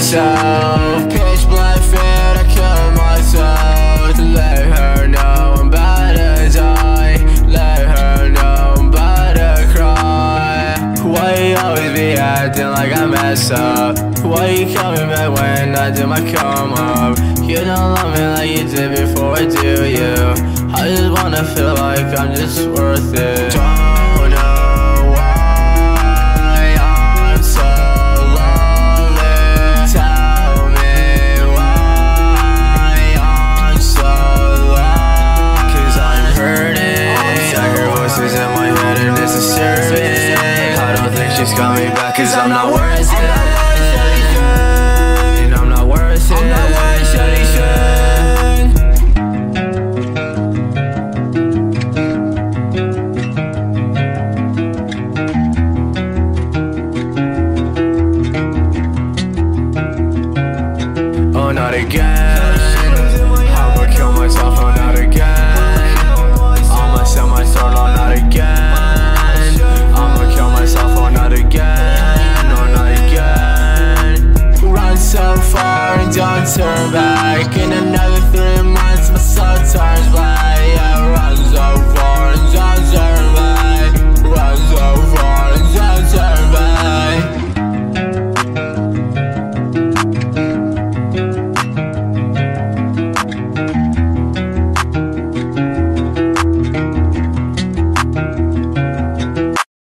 myself. Pitch black fear to kill myself. To let her know I'm about to die. Let her know I'm about to cry. Why you always be acting like I mess up? Why you coming back when I do my come up? You don't love me like you did before, do you? I just wanna feel like I'm just worth it.